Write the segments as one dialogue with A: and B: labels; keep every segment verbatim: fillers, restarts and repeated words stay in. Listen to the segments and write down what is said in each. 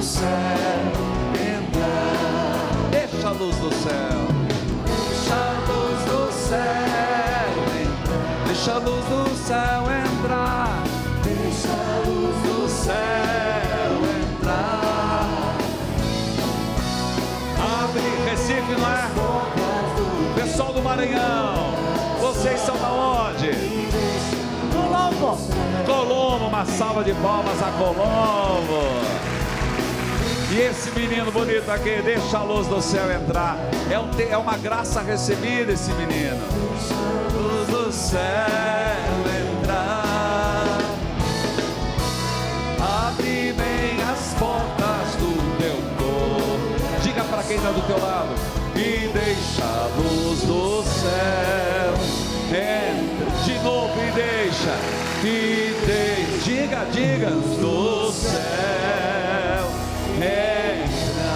A: do céu entrar.
B: Deixa a luz do céu.
A: Deixa a luz do céu entrar.
B: Deixa a luz do céu entrar.
A: Deixa a luz do céu entrar.
B: Abre Recife, não é? Pessoal do Maranhão, vocês são da onde?
C: Colombo.
B: Colombo, uma salva de palmas a Colombo. E esse menino bonito aqui, deixa a luz do céu entrar. É, um, é uma graça recebida esse menino.
A: Deixa a luz do céu entrar. Abre bem as portas do teu corpo.
B: Diga para quem está do teu lado.
A: E deixa a luz do céu entrar.
B: De novo, e deixa.
A: E deixa.
B: Diga, diga.
A: Do céu entrar.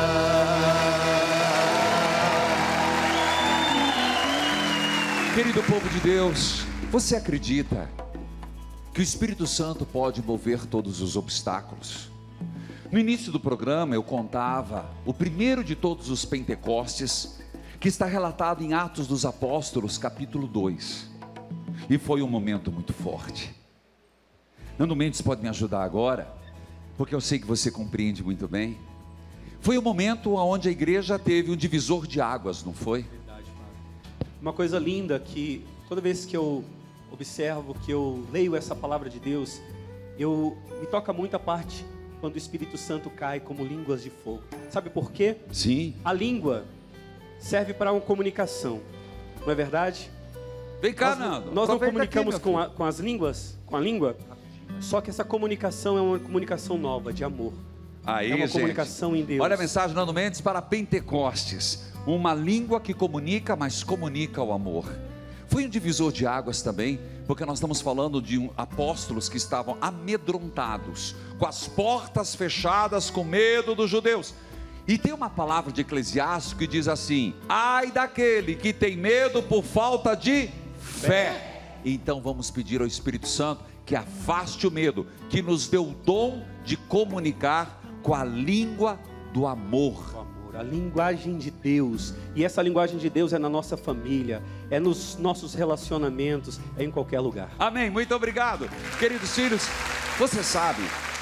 B: Querido povo de Deus, você acredita que o Espírito Santo pode mover todos os obstáculos? No início do programa eu contava o primeiro de todos os Pentecostes, que está relatado em Atos dos Apóstolos, capítulo dois. E foi um momento muito forte. Nando Mendes pode me ajudar agora, porque eu sei que você compreende muito bem. Foi o momento onde a igreja teve um divisor de águas, não foi?
D: Uma coisa linda que toda vez que eu observo, que eu leio essa palavra de Deus, eu me toca muito a parte quando o Espírito Santo cai como línguas de fogo. Sabe por quê?
B: Sim.
D: A língua serve para uma comunicação, não é verdade?
B: Vem cá,
D: Nós,
B: Nando.
D: nós não
B: Aproveita
D: comunicamos
B: aqui,
D: com, a, com as línguas, com a língua, só que essa comunicação é uma comunicação nova, de amor.
B: Aí,
D: é uma
B: gente,
D: comunicação em Deus.
B: olha a mensagem, Nando Mendes, para Pentecostes. Uma língua que comunica, mas comunica o amor. Foi um divisor de águas também, porque nós estamos falando de um, apóstolos que estavam amedrontados, com as portas fechadas, com medo dos judeus. E tem uma palavra de Eclesiastes que diz assim: ai daquele que tem medo por falta de fé. Então vamos pedir ao Espírito Santo que afaste o medo, que nos dê o dom de comunicar com a língua do amor.
D: A linguagem de Deus, e essa linguagem de Deus é na nossa família, é nos nossos relacionamentos, é em qualquer lugar.
B: Amém, muito obrigado. Queridos filhos, você sabe,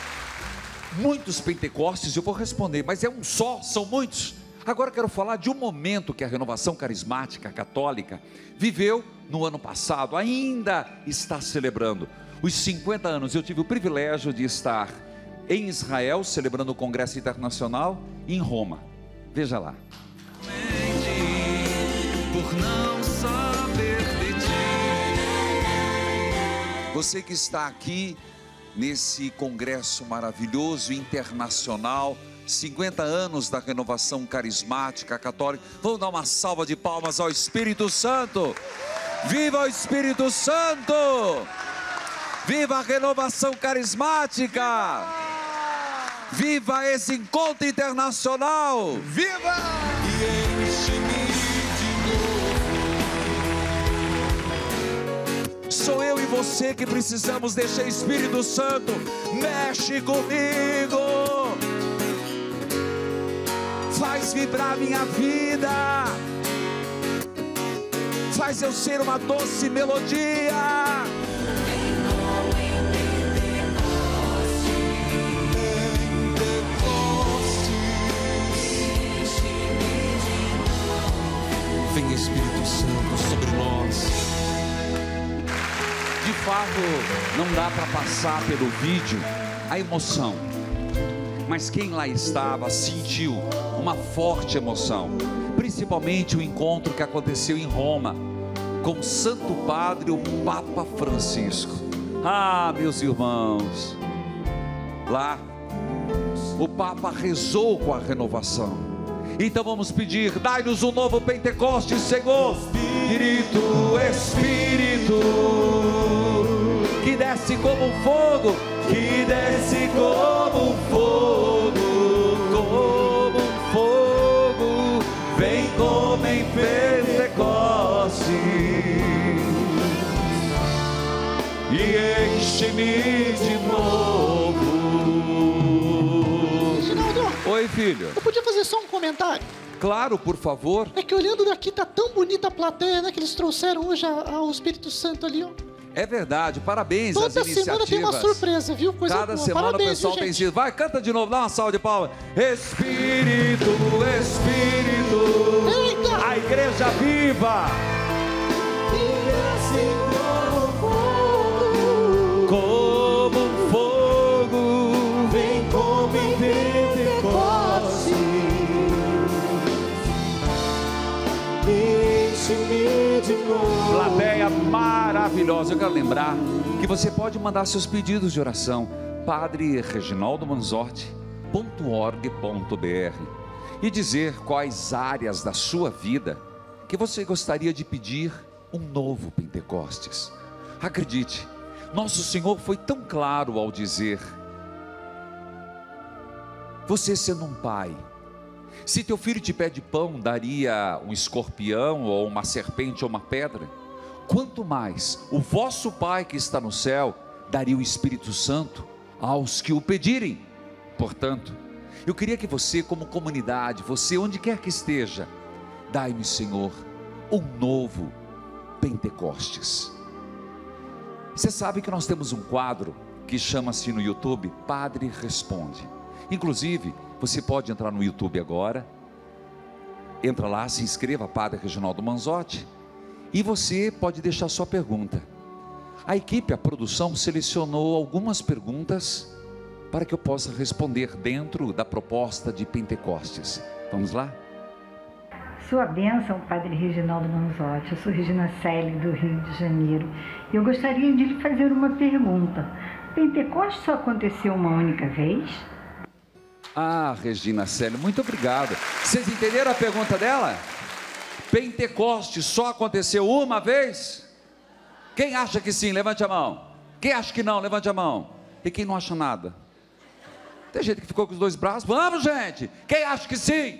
B: muitos Pentecostes, eu vou responder, mas é um só, são muitos. Agora eu quero falar de um momento que a Renovação Carismática Católica viveu no ano passado, ainda está celebrando os cinquenta anos. Eu tive o privilégio de estar em Israel, celebrando o Congresso Internacional, e em Roma. Veja lá.
A: Por não saber de ti.
B: Você que está aqui nesse congresso maravilhoso internacional, cinquenta anos da Renovação Carismática Católica, vamos dar uma salva de palmas ao Espírito Santo. Viva o Espírito Santo! Viva a Renovação Carismática! Viva esse encontro internacional!
A: Viva! E enche-me de novo.
B: Sou eu e você que precisamos deixar o Espírito Santo. Mexe comigo, faz vibrar minha vida, faz eu ser uma doce melodia.
A: Vem Espírito Santo sobre nós.
B: De fato, não dá para passar pelo vídeo a emoção, mas quem lá estava sentiu uma forte emoção, principalmente o encontro que aconteceu em Roma com o Santo Padre, o Papa Francisco. Ah, meus irmãos, lá o Papa rezou com a renovação. Então vamos pedir: dai-nos um novo Pentecostes, Senhor. Espírito, Espírito, que desce como um fogo,
A: que desce como um fogo, como um fogo, vem como em Pentecostes e enche-me de novo.
B: Oi, filho.
E: Eu podia fazer só um comentário?
B: Claro, por favor.
E: É que olhando daqui tá tão bonita a plateia, né? Que eles trouxeram hoje ao Espírito Santo ali, ó.
B: É verdade, parabéns às
E: Toda
B: iniciativas.
E: semana tem uma surpresa, viu? Coisa
B: Cada
E: boa.
B: semana
E: Parabéns,
B: o pessoal
E: viu,
B: tem
E: gente?
B: sido. Vai, canta de novo, dá uma salva de palmas. Espírito, Espírito.
E: Eita!
B: A igreja viva. Como um fogo.
A: Vem como em Pentecostes. Enche-me de novo.
B: Plateia maravilhosa. Eu quero lembrar que você pode mandar seus pedidos de oração. padre reginaldo manzotti ponto org ponto br e dizer quais áreas da sua vida que você gostaria de pedir um novo Pentecostes. Acredite, nosso Senhor foi tão claro ao dizer: você sendo um pai, se teu filho te pede pão, daria um escorpião ou uma serpente ou uma pedra? Quanto mais o vosso Pai que está no céu daria o Espírito Santo aos que o pedirem. Portanto, eu queria que você, como comunidade, você onde quer que esteja, dai-me, Senhor, um novo Pentecostes. Você sabe que nós temos um quadro que chama-se no YouTube Padre Responde. Inclusive, você pode entrar no YouTube agora, entra lá, se inscreva, Padre Reginaldo Manzotti, e você pode deixar sua pergunta. A equipe, a produção, selecionou algumas perguntas para que eu possa responder dentro da proposta de Pentecostes. Vamos lá?
F: Sua bênção, Padre Reginaldo Manzotti. Eu sou Regina Celi, do Rio de Janeiro. Eu gostaria de lhe fazer uma pergunta. Pentecostes só aconteceu uma única vez?
B: Ah, Regina Celi, muito obrigado. Vocês entenderam a pergunta dela? Pentecostes só aconteceu uma vez? Quem acha que sim, levante a mão. Quem acha que não, levante a mão. E quem não acha nada? Tem gente que ficou com os dois braços. Vamos, gente. Quem acha que sim?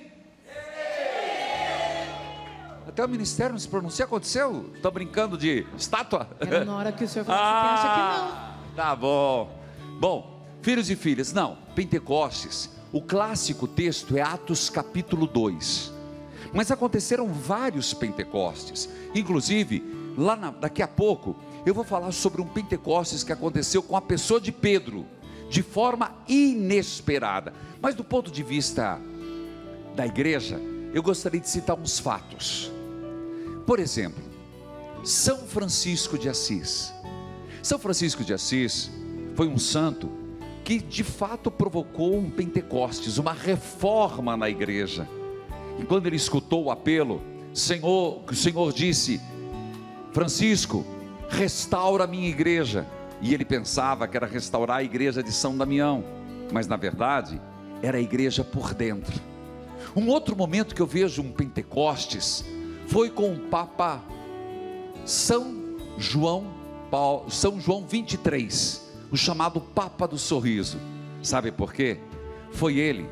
B: Até o ministério não se pronuncia. Aconteceu? Estou brincando de estátua?
C: Era na hora que o senhor falou assim,
B: Ah,
C: quem acha que não.
B: tá bom. Bom, filhos e filhas, não, Pentecostes, o clássico texto é Atos capítulo dois. Mas aconteceram vários Pentecostes. Inclusive, lá na, daqui a pouco, eu vou falar sobre um Pentecostes que aconteceu com a pessoa de Pedro, de forma inesperada. Mas do ponto de vista da igreja, eu gostaria de citar uns fatos. Por exemplo, São Francisco de Assis. São Francisco de Assis foi um santo que de fato provocou um Pentecostes, uma reforma na igreja. E quando ele escutou o apelo, Senhor, o Senhor disse: Francisco, restaura a minha igreja. E ele pensava que era restaurar a igreja de São Damião, mas na verdade era a igreja por dentro. Um outro momento que eu vejo um Pentecostes foi com o Papa São João Paulo, São João vinte e três, o chamado Papa do Sorriso. Sabe por quê? Foi ele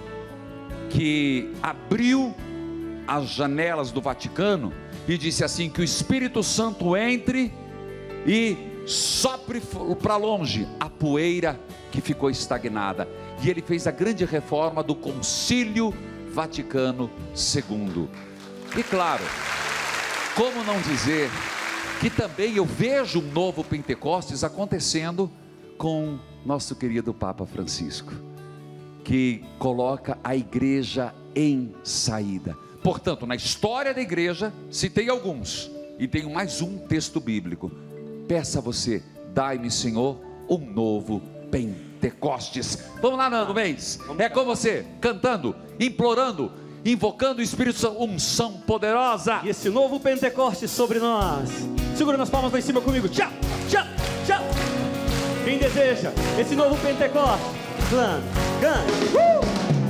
B: que abriu as janelas do Vaticano e disse assim: que o Espírito Santo entre e sopre para longe a poeira que ficou estagnada. E ele fez a grande reforma do Concílio Vaticano segundo. E claro, como não dizer que também eu vejo um novo Pentecostes acontecendo com nosso querido Papa Francisco, que coloca a igreja em saída. Portanto, na história da igreja, citei alguns, e tenho mais um texto bíblico. Peça a você, dai-me, Senhor, um novo Pentecostes. Vamos lá, Nando Mês, é com você, cantando, implorando, invocando o Espírito Santo, unção poderosa.
D: E esse novo Pentecostes sobre nós. Segura nas palmas lá em cima comigo. Tchau, tchau, tchau. Quem deseja esse novo Pentecostes, clã, cante. Uh!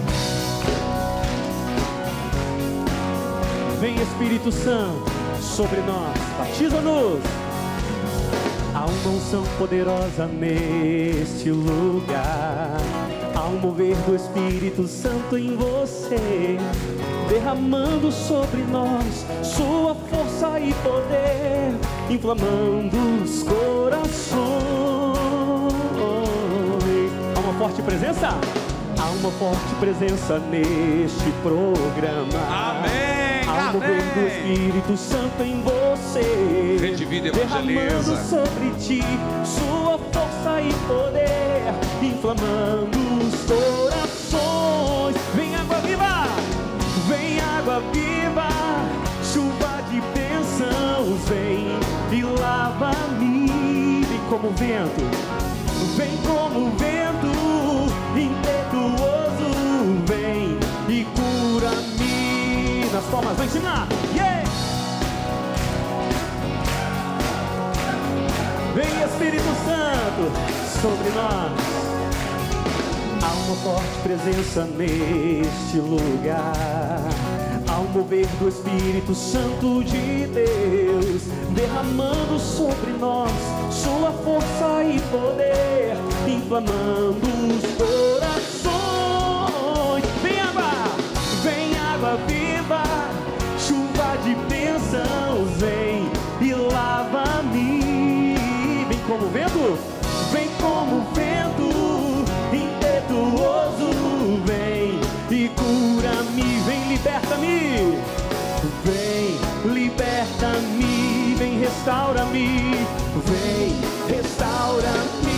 D: Vem Espírito Santo sobre nós, batiza-nos. Há uma unção poderosa neste lugar. Há um mover do Espírito Santo em você, derramando sobre nós sua força e poder, inflamando os corações. Há uma forte presença. Há uma forte presença neste programa.
B: Amém,
D: Há um mover do
B: amém.
D: Espírito Santo em você,
B: Rede Vida
D: derramando
B: evangeliza.
D: sobre ti sua força e poder, inflamando os corações. Vem água viva, vem água viva, chuva de bênçãos, vem e lava-me. Vem como vento, vem como vento impetuoso, vem e cura-me. Nas palmas, vem ensinar, yeah! Vem Espírito Santo sobre nós. Há uma forte presença neste lugar. Há um mover do Espírito Santo de Deus, derramando sobre nós sua força e poder, inflamando os corações. Vem água, vem água viva, chuva de bênçãos, vem e lava-me. Vem como vento, vem como vento impetuoso, vem e cura-me, vem liberta-me, vem liberta-me, vem restaura-me, vem restaura-me.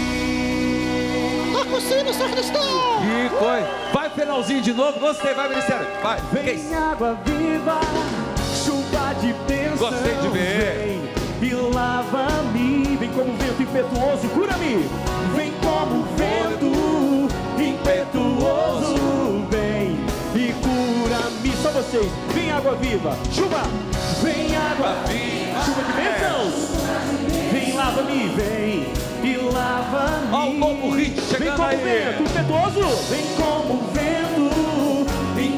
E: Toca o sino, sacristão!
B: Que coisa. Vai, finalzinho de novo. Gostei, vai, ministério. Vai. Que
D: Vem
B: isso?
D: água viva, chuva de bênçãos,
B: Gostei de ver.
D: vem e lava-me, vem como vento impetuoso, cura-me, vem como vento impetuoso, vem e cura-me. Só vocês, vem água viva, chuva, vem água viva, chuva de bênçãos, vem lava-me, vem e lava-me.
B: Ó, o novo hit chegando
D: vem como
B: aí.
D: vento impetuoso, vem como vento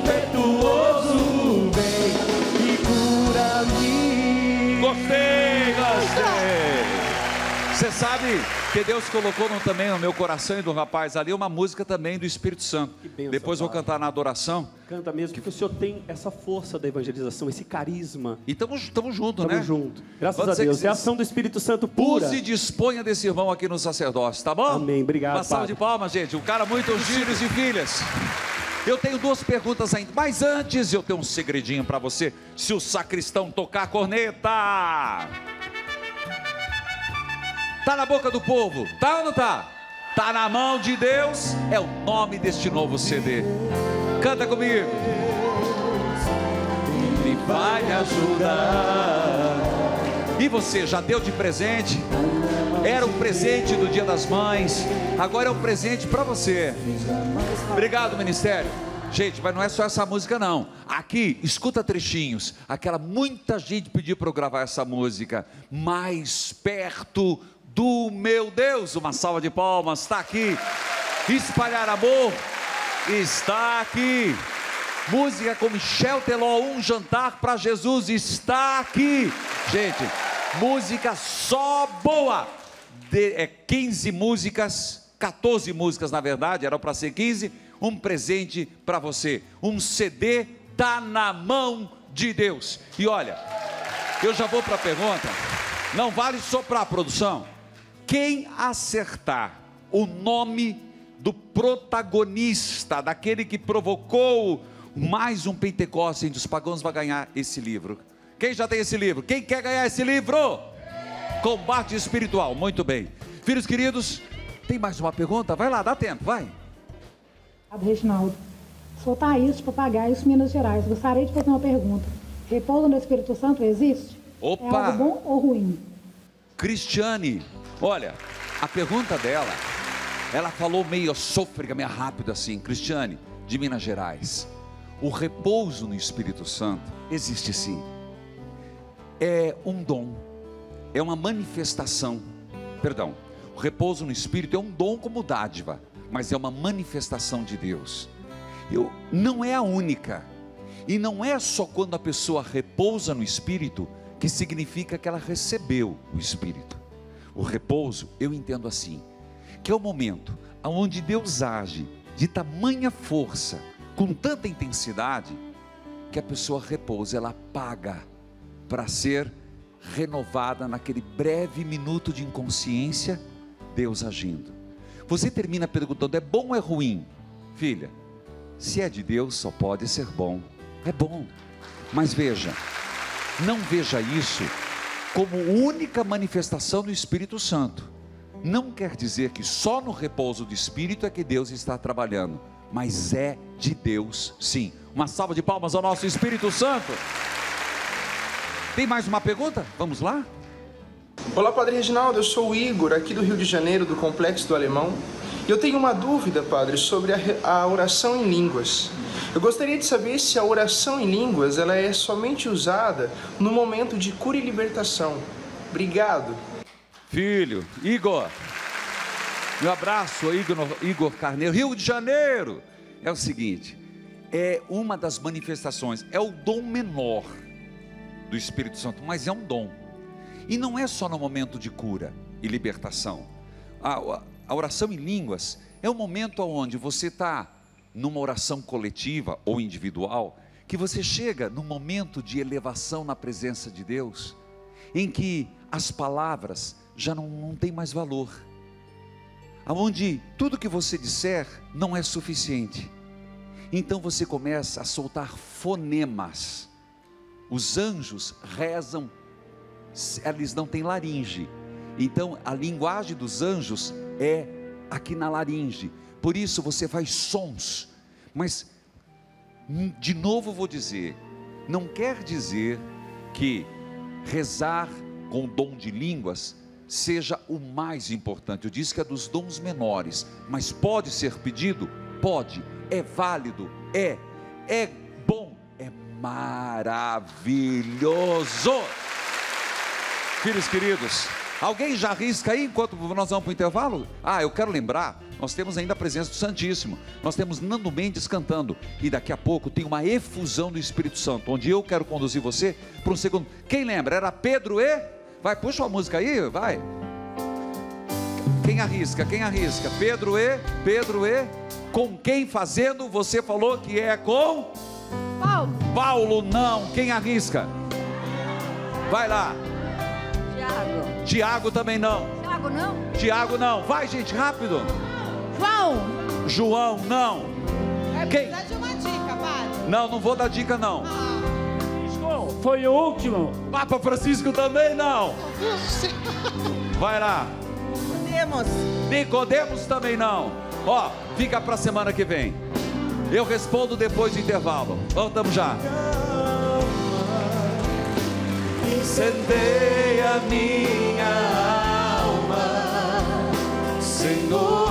D: impetuoso, vem e cura-me.
B: Gostei, gostei. Você sabe que Deus colocou no, também no meu coração e do rapaz ali uma música também do Espírito Santo.
D: Que bênção,
B: Depois vou
D: Pai.
B: cantar na adoração.
D: Canta mesmo, porque o Senhor tem essa força da evangelização, esse carisma.
B: E estamos juntos,
D: Tamo
B: né?
D: junto. Graças
B: Pode
D: a
B: ser
D: Deus.
B: que
D: É a ação do Espírito Santo pura.
B: Use e disponha desse irmão aqui no sacerdócio, tá bom?
D: Amém. Obrigado,
B: Uma salva
D: Padre.
B: de palmas, gente. Um cara muito filhos e filhas. Eu tenho duas perguntas ainda, mas antes eu tenho um segredinho para você. Se o sacristão tocar a corneta, tá na boca do povo, tá ou não tá? Tá na mão de Deus, é o nome deste novo C D. Canta comigo. Ele vai ajudar. E você já deu de presente? Era um presente do Dia das Mães, agora é um presente para você. Obrigado, ministério. Gente, mas não é só essa música não. Aqui, escuta trechinhos. Aquela muita gente pediu para eu gravar essa música. Mais perto do meu Deus. Uma salva de palmas, está aqui. Espalhar amor está aqui. Música com Michel Teló, Um Jantar para Jesus, está aqui. Gente, música só boa. De, é, quinze músicas, quatorze músicas na verdade, eram para ser quinze. Um presente para você. Um C D tá na mão de Deus. E olha, eu já vou para a pergunta. Não vale soprar, produção. Quem acertar o nome do protagonista, daquele que provocou mais um Pentecostes entre os pagãos, vai ganhar esse livro. Quem já tem esse livro? Quem quer ganhar esse livro? Combate espiritual. Muito bem. Filhos queridos, tem mais uma pergunta? Vai lá, dá tempo, vai.
G: Reginaldo, sou Thaís de Papagaios, Minas Gerais. Gostaria de fazer uma pergunta. Repouso no Espírito Santo existe?
B: Opa!
G: É algo bom ou ruim?
B: Cristiane, olha, a pergunta dela, ela falou meio sôfrega, meio rápido assim. Cristiane, de Minas Gerais, o repouso no Espírito Santo existe sim. É um dom, é uma manifestação, perdão, o repouso no Espírito é um dom como dádiva, mas é uma manifestação de Deus. Eu, não é a única, e não é só quando a pessoa repousa no Espírito que significa que ela recebeu o Espírito. O repouso, eu entendo assim, que é o momento onde Deus age de tamanha força, com tanta intensidade, que a pessoa repousa, ela paga para ser renovada naquele breve minuto de inconsciência, Deus agindo. Você termina perguntando, é bom ou é ruim? filha, se é de Deus só pode ser bom. É bom, mas veja, não veja isso como única manifestação do Espírito Santo. Não quer dizer que só no repouso do Espírito é que Deus está trabalhando, mas é de Deus sim. Uma salva de palmas ao nosso Espírito Santo. Tem mais uma pergunta? Vamos lá?
H: Olá, Padre Reginaldo, eu sou o Igor, aqui do Rio de Janeiro, do Complexo do Alemão. Eu tenho uma dúvida, Padre, sobre a, a oração em línguas. Eu gostaria de saber se a oração em línguas ela é somente usada no momento de cura e libertação. Obrigado.
B: Filho, Igor, meu abraço, Igor, Igor Carneiro, Rio de Janeiro. É o seguinte, é uma das manifestações, é o dom menor do Espírito Santo, mas é um dom. E não é só no momento de cura e libertação. A, a oração em línguas é um momento onde você está numa oração coletiva ou individual, que você chega num momento de elevação na presença de Deus, em que as palavras já não, não têm mais valor, onde tudo que você disser não é suficiente. Então você começa a soltar fonemas. Os anjos rezam, eles não têm laringe, então a linguagem dos anjos é aqui na laringe, por isso você faz sons. Mas de novo vou dizer, não quer dizer que rezar com o dom de línguas seja o mais importante. Eu disse que é dos dons menores, mas pode ser pedido? Pode, é válido, é, é bom, é maravilhoso. Filhos queridos, alguém já arrisca aí enquanto nós vamos para o intervalo? Ah, eu quero lembrar, nós temos ainda a presença do Santíssimo, nós temos Nando Mendes cantando, e daqui a pouco tem uma efusão do Espírito Santo, onde eu quero conduzir você para um segundo. Quem lembra? Era Pedro e... Vai, puxa a música aí, vai. Quem arrisca? Quem arrisca? Pedro e... Pedro e... Com quem fazendo? Você falou que é com...
C: Paulo.
B: Paulo, não. Quem arrisca? Vai lá.
C: Tiago.
B: Tiago também não.
C: Tiago não?
B: Tiago não. Vai, gente, rápido.
C: João.
B: João, não.
C: É
B: Quem?
C: de uma dica, padre.
B: Não, não vou dar dica não.
C: Ah.
I: Foi o último.
B: Papa Francisco também não.
E: Meu Deus do céu.
B: Vai lá.
C: Podemos.
B: Nicodemos também não. Ó, fica para a semana que vem. Eu respondo depois do intervalo. Voltamos já.
A: Incendeia minha alma, Senhor.